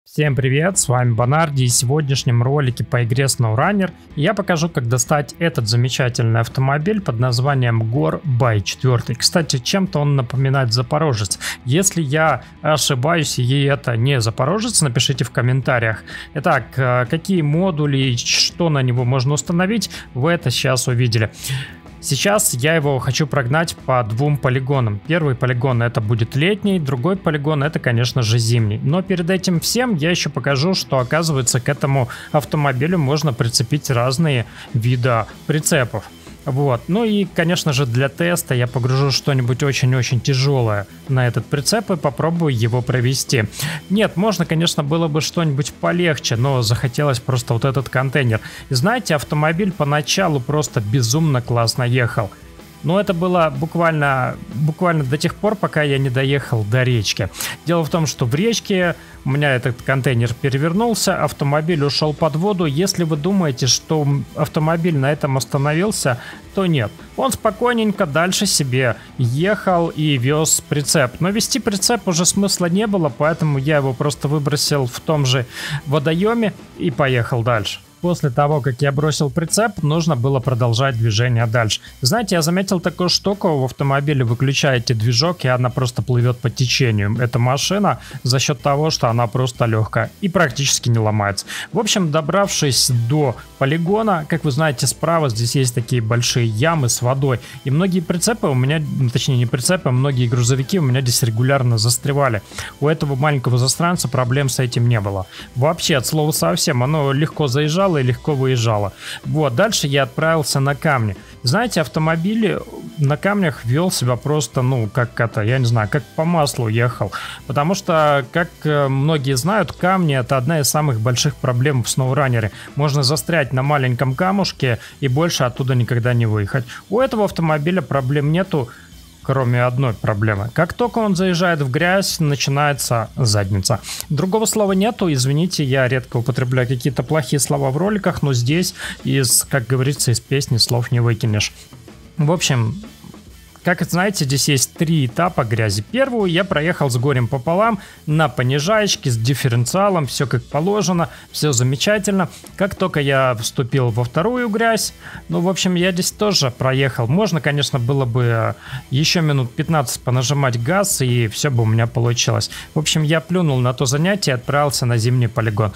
Всем привет, с вами Бонарди, и в сегодняшнем ролике по игре SnowRunner я покажу, как достать этот замечательный автомобиль под названием Горбай 4. Кстати, чем-то он напоминает Запорожец. Если я ошибаюсь и это не Запорожец, напишите в комментариях. Итак, какие модули и что на него можно установить, вы это сейчас увидели. Сейчас я его хочу прогнать по двум полигонам. Первый полигон это будет летний, другой полигон это, конечно же, зимний. Но перед этим всем я еще покажу, что, оказывается, к этому автомобилю можно прицепить разные виды прицепов. Вот. Ну и, конечно же, для теста я погружу что-нибудь очень-очень тяжелое на этот прицеп и попробую его провести. Нет, можно, конечно, было бы что-нибудь полегче, но захотелось просто вот этот контейнер. И знаете, автомобиль поначалу просто безумно классно ехал. Но это было буквально до тех пор, пока я не доехал до речки. Дело в том, что в речке у меня этот контейнер перевернулся, автомобиль ушел под воду. Если вы думаете, что автомобиль на этом остановился, то нет. Он спокойненько дальше себе ехал и вез прицеп. Но вести прицеп уже смысла не было, поэтому я его просто выбросил в том же водоеме и поехал дальше. После того, как я бросил прицеп, нужно было продолжать движение дальше. Знаете, я заметил такую штуку: в автомобиле выключаете движок, и она просто плывет по течению. Эта машина за счет того, что она просто легкая и практически не ломается. В общем, добравшись до полигона, как вы знаете, справа здесь есть такие большие ямы с водой. И многие прицепы у меня, точнее не прицепы, а многие грузовики у меня здесь регулярно застревали. У этого маленького застранца проблем с этим не было. Вообще, от слова совсем, оно легко заезжало и легко выезжала. Вот, дальше я отправился на камни. Знаете, автомобиль на камнях вел себя просто, как это, я не знаю, как по маслу ехал. Потому что, как многие знают, камни — это одна из самых больших проблем в SnowRunner. Можно застрять на маленьком камушке и больше оттуда никогда не выехать. У этого автомобиля проблем нету, кроме одной проблемы. Как только он заезжает в грязь, начинается задница. Другого слова нету, извините, я редко употребляю какие-то плохие слова в роликах, но здесь, как говорится, из песни слов не выкинешь. В общем, как знаете, здесь есть 3 этапа грязи. Первую я проехал с горем пополам на понижаечке с дифференциалом, все как положено, все замечательно. Как только я вступил во вторую грязь, в общем, я здесь тоже проехал. Можно, конечно, было бы еще минут 15 понажимать газ, и все бы у меня получилось. В общем, я плюнул на то занятие и отправился на зимний полигон.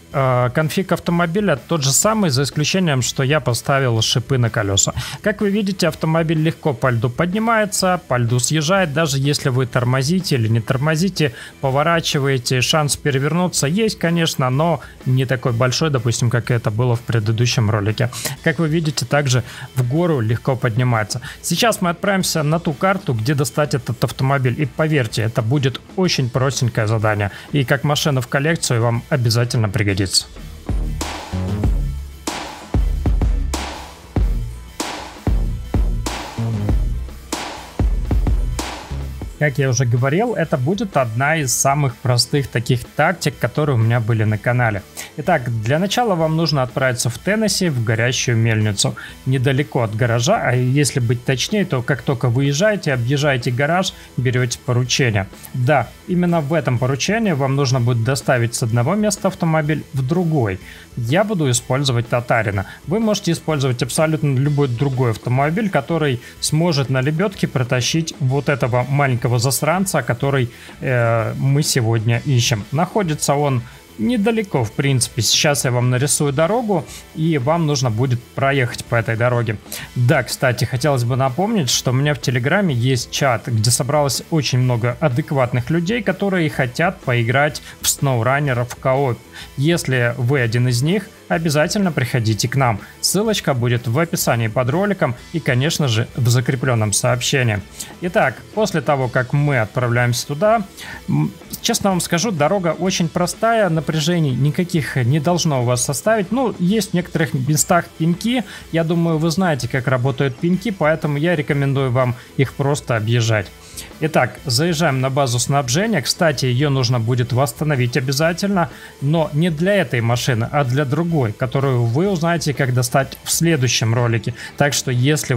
Конфиг автомобиля тот же самый, за исключением, что я поставил шипы на колеса. Как вы видите, автомобиль легко по льду поднимается, по льду съезжает. Даже если вы тормозите или не тормозите, поворачиваете, шанс перевернуться есть, конечно, но не такой большой, допустим, как это было в предыдущем ролике. Как вы видите, также в гору легко поднимается. Сейчас мы отправимся на ту карту, где достать этот автомобиль. И поверьте, это будет очень простенькое задание. И как машина в коллекцию вам обязательно пригодится. Как я уже говорил, это будет одна из самых простых таких тактик, которые у меня были на канале. Итак, для начала вам нужно отправиться в Теннесси, в горящую мельницу, недалеко от гаража, а если быть точнее, то как только выезжаете, объезжаете гараж, берете поручение. Да, именно в этом поручении вам нужно будет доставить с одного места автомобиль в другой. Я буду использовать Татарина. Вы можете использовать абсолютно любой другой автомобиль, который сможет на лебедке протащить вот этого маленького засранца, который мы сегодня ищем. Находится он недалеко, в принципе. Сейчас я вам нарисую дорогу, и вам нужно будет проехать по этой дороге. Да, кстати, хотелось бы напомнить, что у меня в Телеграме есть чат, где собралось очень много адекватных людей, которые хотят поиграть в SnowRunner в кооп. Если вы один из них, обязательно приходите к нам. Ссылочка будет в описании под роликом и, конечно же, в закрепленном сообщении. Итак, после того, как мы отправляемся туда, честно вам скажу, дорога очень простая, напряжений никаких не должно у вас составить. Есть в некоторых местах пеньки, я думаю, вы знаете, как работают пеньки, поэтому я рекомендую вам их просто объезжать. Итак, заезжаем на базу снабжения. Кстати, ее нужно будет восстановить обязательно, но не для этой машины, а для другой, которую вы узнаете, как достать в следующем ролике. Так что, если вы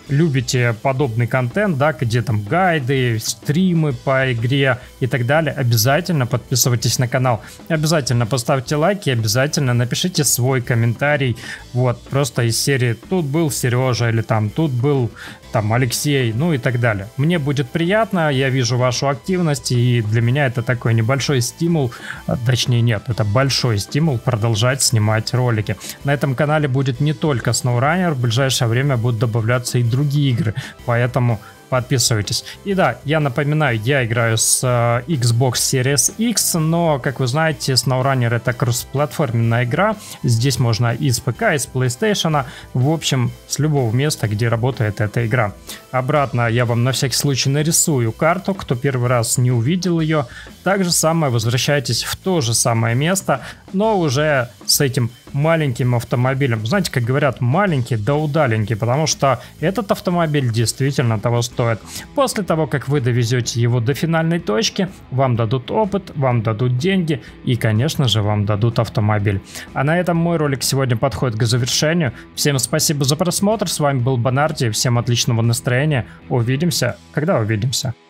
любите подобный контент, да, где там гайды, стримы по игре и так далее, обязательно подписывайтесь на канал, обязательно поставьте лайки, обязательно напишите свой комментарий, вот, просто из серии «Тут был Сережа» или там «Тут был там Алексей», ну и так далее. Мне будет приятно, я вижу вашу активность, и для меня это такой небольшой стимул, точнее нет, это большой стимул продолжать снимать ролики. На этом канале будет не только SnowRunner, в ближайшее время будут добавляться и другие игры, поэтому подписывайтесь. И да, я напоминаю, я играю с Xbox Series X, но, как вы знаете, SnowRunner это кроссплатформенная игра. Здесь можно и с ПК, и с PlayStation, в общем, с любого места, где работает эта игра. Обратно я вам на всякий случай нарисую карту, кто первый раз не увидел ее. Так же самое возвращайтесь в то же самое место, но уже с этим маленьким автомобилем. Знаете, как говорят, маленький да удаленький, потому что этот автомобиль действительно того стоит. После того, как вы довезете его до финальной точки, вам дадут опыт, вам дадут деньги и, конечно же, вам дадут автомобиль. А на этом мой ролик сегодня подходит к завершению. Всем спасибо за просмотр, с вами был Бонарди, всем отличного настроения, увидимся, когда увидимся.